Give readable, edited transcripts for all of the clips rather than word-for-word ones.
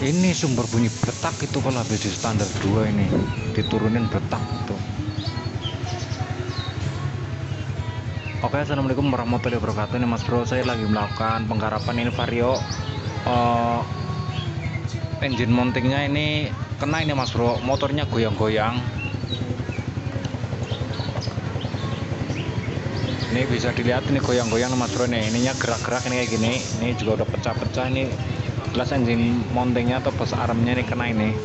Ini sumber bunyi bertak itu kalau habis di standar 2 ini diturunin bertak tuh. Oke, assalamualaikum warahmatullahi wabarakatuh. Ini Mas Bro, saya lagi melakukan penggarapan ini Vario. Engine mountingnya ini kena ini Mas Bro, motornya goyang-goyang. Ini bisa dilihat ini goyang-goyang Mas Bro nih, ininya gerak-gerak ini kayak gini. Ini juga udah pecah-pecah ini. Jelas engine mountingnya atau bus armnya ini kena ini.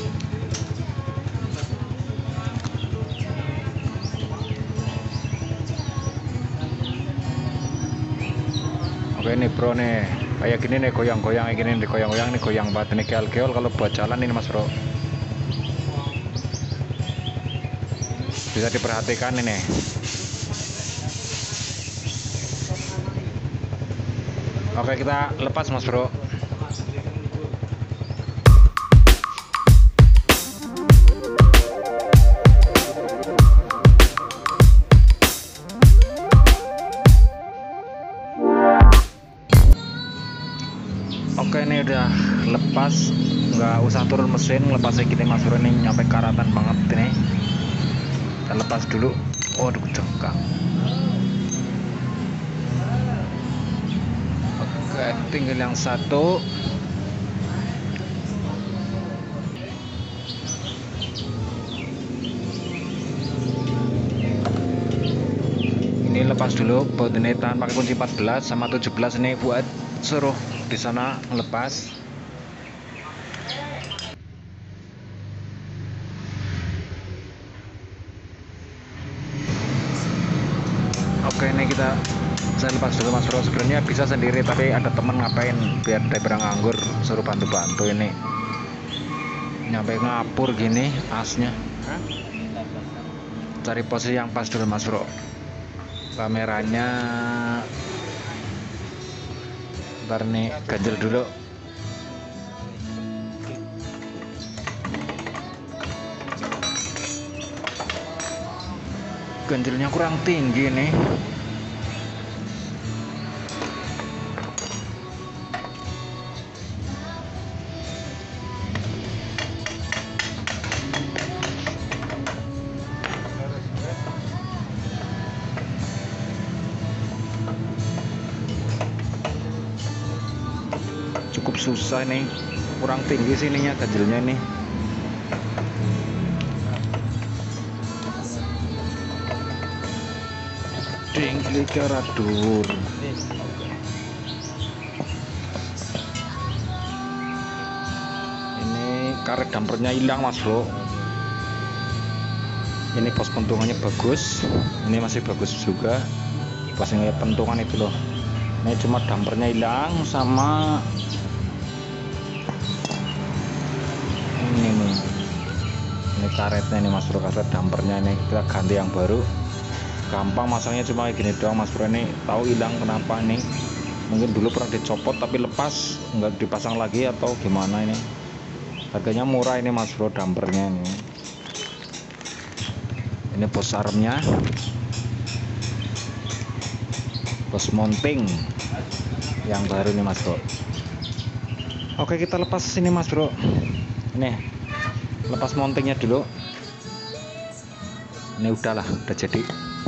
Oke ini Bro nih, kayak gini nih goyang-goyang kayak gini nih, goyang-goyang nih, goyang banget ini, keol-keol kalau buat jalan ini Mas Bro. Bisa diperhatikan ini. Oke, kita lepas Mas Bro. Oke ini udah lepas, nggak usah turun mesin, lepas kayak gini Mas Bro, ini nyampe karatan banget ini. Kita lepas dulu. Waduh cengkak. Oke, tinggal yang satu. Ini lepas dulu, buat ini tahan pakai kunci 14 sama 17 ini buat suruh di sana lepas. Oke ini saya lepas dulu Mas Bro. Sebenarnya bisa sendiri tapi ada temen ngapain biar daripada nganggur, suruh bantu-bantu ini. Nyampe ngapur gini asnya. Cari posisi yang pas dulu Mas Bro. Kameranya ntar nih ganjel dulu. Ganjelnya kurang tinggi nih. Cukup susah nih, kurang tinggi sininya ganjelnya nih. Tinggi keradur. Ini karet dampernya hilang Mas Bro. Ini pos pentungannya bagus, ini masih bagus juga. Posnya pentungan itu loh. Ini cuma dampernya hilang sama ini nih. Ini karetnya nih Mas Bro, karet dampernya ini kita ganti yang baru. Gampang masangnya, cuma kayak gini doang Mas Bro. Ini tahu hilang kenapa nih? Mungkin dulu pernah dicopot tapi lepas, nggak dipasang lagi atau gimana ini. Harganya murah ini Mas Bro, dampernya ini. Ini bos armnya, bos mounting yang baru nih Mas Bro. Oke kita lepas sini Mas Bro. Ini lepas mountingnya dulu. Ini udahlah, udah jadi.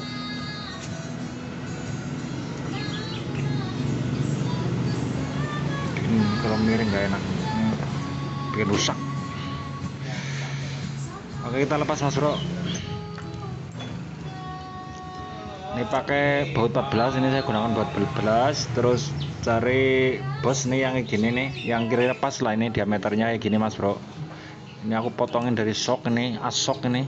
Kalau miring nggak enak, bikin rusak. Oke kita lepas Mas Bro. Ini pakai baut 14, ini saya gunakan baut 14. Terus cari bos nih yang kayak gini nih, yang kira-kira pas lah ini diameternya kayak gini Mas Bro. Ini aku potongin dari sok ini, asok ini,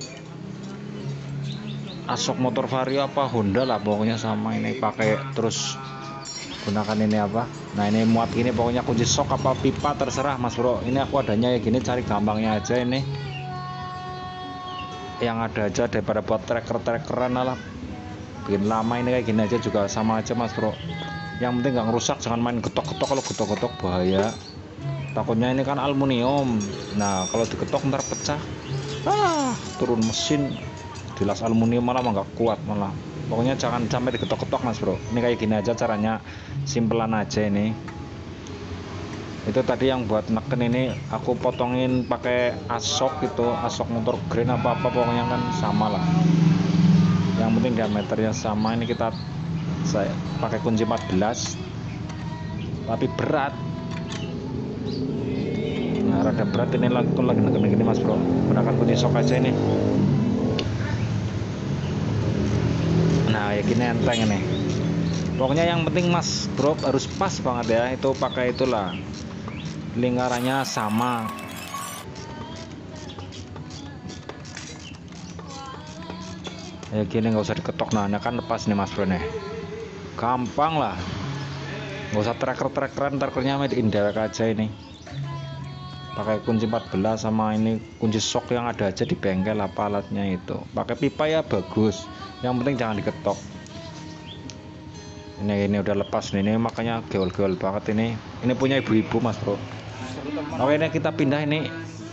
asok motor Vario apa Honda lah pokoknya sama ini. Pakai terus gunakan ini apa, nah ini muat gini pokoknya, kunci sok apa pipa terserah Mas Bro. Ini aku adanya kayak gini, cari gampangnya aja ini yang ada aja daripada buat trekker-trekkeran lah. Bikin lama ini kayak gini aja juga sama aja Mas Bro. Yang penting nggak ngerusak, jangan main getok-getok. Kalau getok-getok bahaya, takutnya ini kan aluminium. Nah kalau digetok ntar pecah, turun mesin, jelas aluminium malah nggak kuat malah. Pokoknya jangan sampai digetok-getok Mas Bro. Ini kayak gini aja caranya, simpelan aja ini. Itu tadi yang buat neken ini aku potongin pakai asok, itu asok motor green apa pokoknya kan sama lah, yang penting diameternya sama. Ini saya pakai kunci 14 tapi berat. Nah, rada berat ini lagi neken gini mas bro, gunakan kunci sok aja ini. Nah ya gini enteng ini. Pokoknya yang penting mas bro harus pas banget ya, itu pakai itulah lingkarannya sama. Ya gini nggak usah diketok. Nah kan lepas nih mas bro nih, gampang lah, nggak usah tracker-trackeran, trackernya made in direct aja. Ini pakai kunci 14 sama ini kunci sok yang ada aja di bengkel apa alatnya itu. Pakai pipa ya bagus, yang penting jangan diketok. Ini udah lepas nih, ini makanya geol-geol banget ini. Ini punya ibu-ibu mas bro. Oke ini kita pindah ini.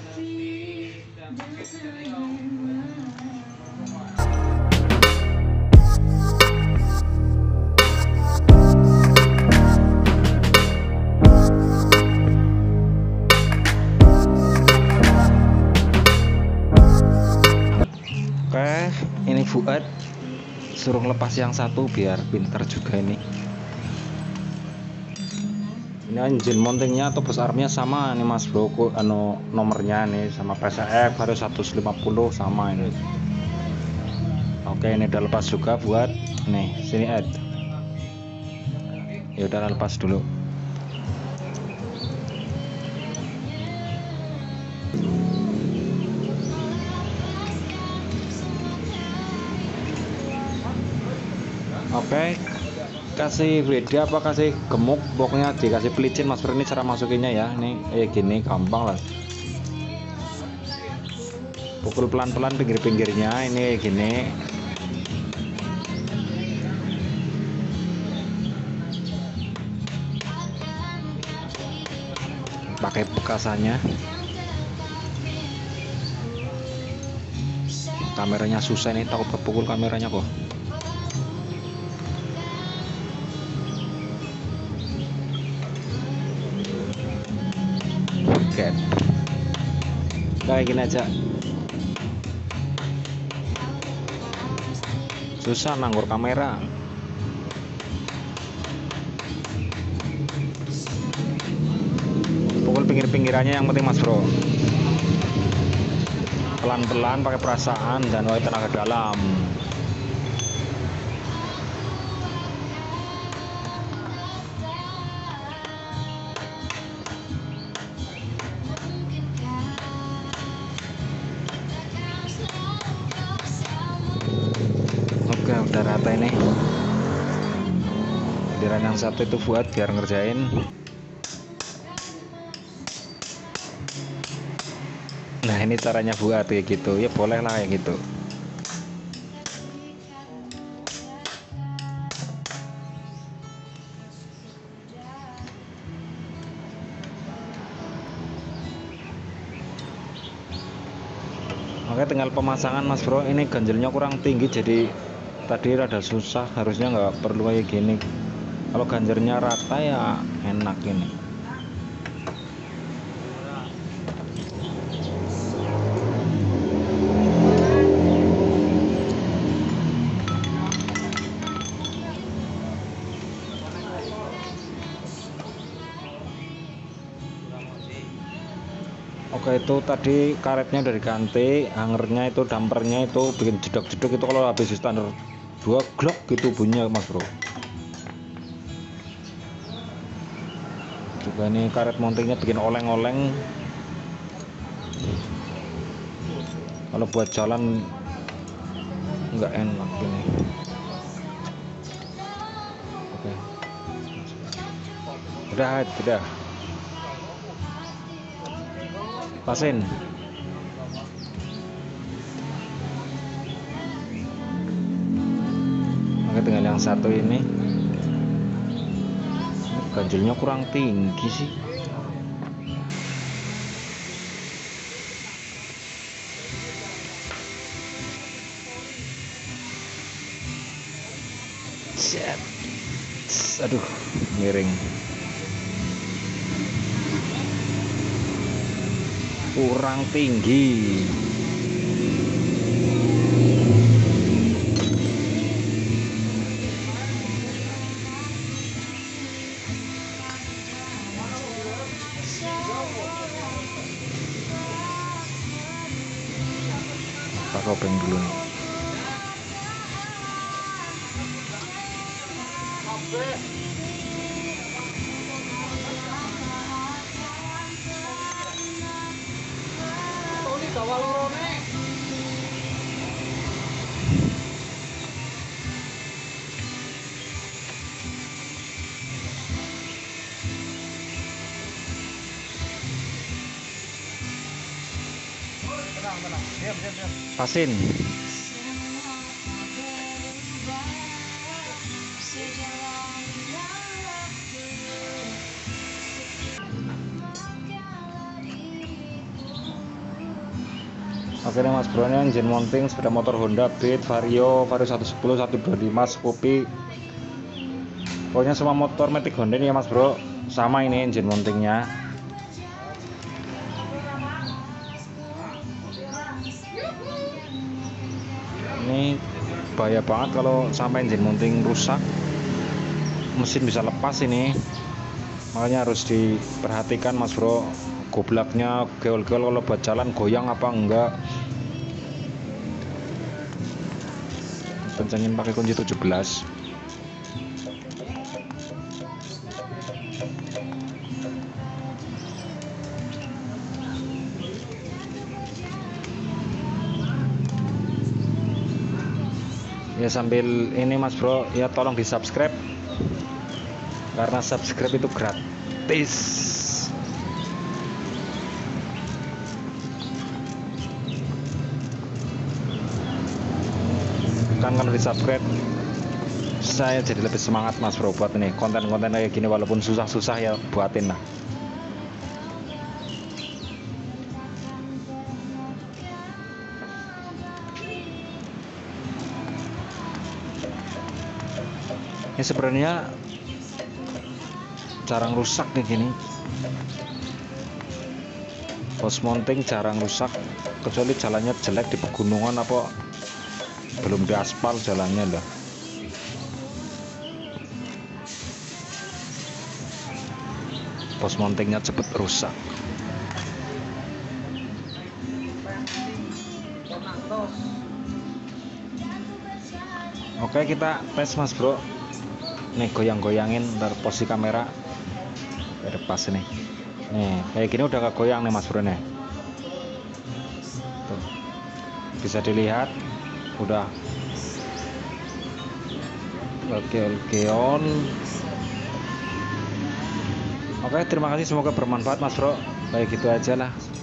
Oke ini Fuad suruh lepas yang satu biar pinter juga ini. Ini engine mountingnya atau bus armnya sama nih mas bro, nomornya nih sama PSF harus 150 sama ini. Oke ini udah lepas juga buat nih sini add. Ya udah lepas dulu. Oke kasih beda apa kasih gemuk, pokoknya dikasih pelicin mas bro. Ini cara masukinnya ya, ini gini gampang lah, pukul pelan-pelan pinggir-pinggirnya ini gini. Pakai bekasannya. Kameranya susah nih, takut kepukul kameranya kok. Oke kayak gini aja, susah nanggur kamera. Pukul pinggir-pinggirannya yang penting mas bro, pelan-pelan pakai perasaan dan pakai tenaga dalam. Oke udah rata ini. Giliran yang satu itu buat biar ngerjain. Nah ini caranya buat kayak gitu ya, boleh lah kayak gitu. Oke tinggal pemasangan mas bro, ini ganjelnya kurang tinggi jadi tadi rada susah, harusnya nggak perlu kayak gini. Kalau ganjelnya rata ya enak ini. Oke itu tadi karetnya udah diganti, hangernya itu dampernya itu bikin jedok-jedok itu kalau habis standar 2 glok gitu bunyinya mas bro. Juga ini karet mountingnya bikin oleng-oleng, kalau buat jalan nggak enak ini. Oke udah pasin. Oke tinggal yang satu ini ganjelnya kurang tinggi sih. Set. Aduh miring. kurang tinggi. Pak Kopeng dulu nih. Pasin. Oke nih mas bro, ini engine mounting sepeda motor Honda Beat Vario 110, 125, Scoopy. Pokoknya semua motor Matic Honda ini ya mas bro, sama ini engine mountingnya. Ini bahaya banget kalau sampai engine mounting rusak, mesin bisa lepas ini, makanya harus diperhatikan mas bro. Goblaknya geol-geol kalau buat jalan goyang apa enggak. Kencengin pakai kunci 17. Ya sambil ini mas bro, ya tolong di subscribe, karena subscribe itu gratis. Kan kalau di subscribe saya jadi lebih semangat mas bro buat ini konten-konten kayak gini, walaupun susah-susah ya buatin lah. Ini sebenarnya jarang rusak nih gini, post mounting jarang rusak, kecuali jalannya jelek di pegunungan apa belum diaspal jalannya lah. Post mountingnya cepet rusak. Oke kita tes mas bro, nih goyang-goyangin ntar posisi kamera biar pas nih. Nih kayak gini udah kegoyang nih mas bro nih. Tuh. Bisa dilihat udah oke on. Oke terima kasih, semoga bermanfaat mas bro. Kayak gitu aja lah.